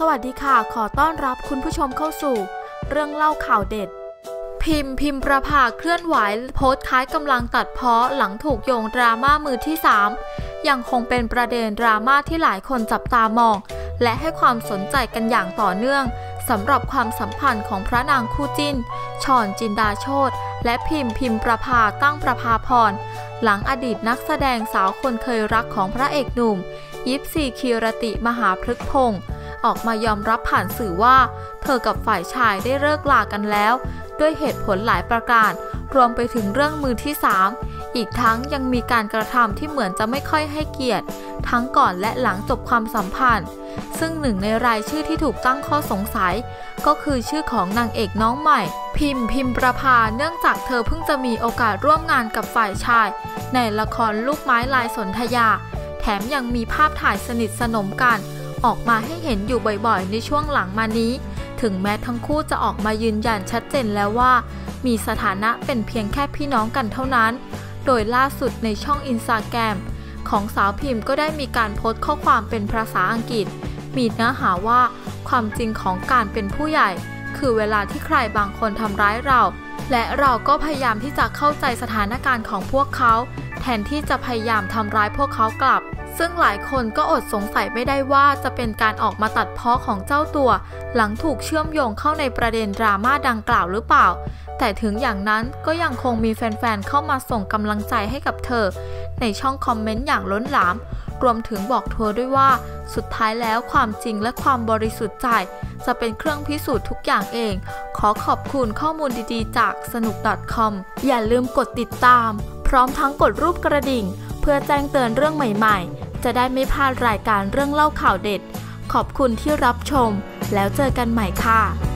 วัสดีค่ะขอต้อนรับคุณผู้ชมเข้าสู่เรื่องเล่าข่าวเด็ดพิมประภาเคลื่อนไหวโพสต์คล้ายกำลังตัดพ้อหลังถูกโยงดราม่ามือที่3ยังคงเป็นประเด็นดราม่าที่หลายคนจับตามองและให้ความสนใจกันอย่างต่อเนื่องสำหรับความสัมพันธ์ของพระนางคู่จิ้นชอน จินดาโชติและพิมประภาตั้งประภาพรหลังอดีตนักแสดงสาวคนเคยรักของพระเอกหนุ่มยิปซีคีรติมหาพฤกษ์พงศ์ออกมายอมรับผ่านสื่อว่าเธอกับฝ่ายชายได้เลิกลากันแล้วด้วยเหตุผลหลายประการรวมไปถึงเรื่องมือที่3อีกทั้งยังมีการกระทำที่เหมือนจะไม่ค่อยให้เกียรติทั้งก่อนและหลังจบความสัมพันธ์ซึ่งหนึ่งในรายชื่อที่ถูกตั้งข้อสงสัยก็คือชื่อของนางเอกน้องใหม่พิมประภาเนื่องจากเธอเพิ่งจะมีโอกาสร่วมงานกับฝ่ายชายในละครลูกไม้ลายสนธยาแถมยังมีภาพถ่ายสนิทสนมกันออกมาให้เห็นอยู่บ่อยๆในช่วงหลังมานี้ถึงแม้ทั้งคู่จะออกมายืนยันชัดเจนแล้วว่ามีสถานะเป็นเพียงแค่พี่น้องกันเท่านั้นโดยล่าสุดในช่อง Instagram ของสาวพิมก็ได้มีการโพสต์ข้อความเป็นภาษาอังกฤษมีเนื้อหาว่าความจริงของการเป็นผู้ใหญ่คือเวลาที่ใครบางคนทำร้ายเราและเราก็พยายามที่จะเข้าใจสถานการณ์ของพวกเขาแทนที่จะพยายามทำร้ายพวกเขากลับซึ่งหลายคนก็อดสงสัยไม่ได้ว่าจะเป็นการออกมาตัดพ้อของเจ้าตัวหลังถูกเชื่อมโยงเข้าในประเด็นดราม่าดังกล่าวหรือเปล่าแต่ถึงอย่างนั้นก็ยังคงมีแฟนๆเข้ามาส่งกำลังใจให้กับเธอในช่องคอมเมนต์อย่างล้นหลามรวมถึงบอกเธอด้วยว่าสุดท้ายแล้วความจริงและความบริสุทธิ์ใจจะเป็นเครื่องพิสูจน์ทุกอย่างเองขอขอบคุณข้อมูลดีๆจากสนุก .com อย่าลืมกดติดตามพร้อมทั้งกดรูปกระดิ่งเพื่อแจ้งเตือนเรื่องใหม่ๆจะได้ไม่พลาดรายการเรื่องเล่าข่าวเด็ดขอบคุณที่รับชมแล้วเจอกันใหม่ค่ะ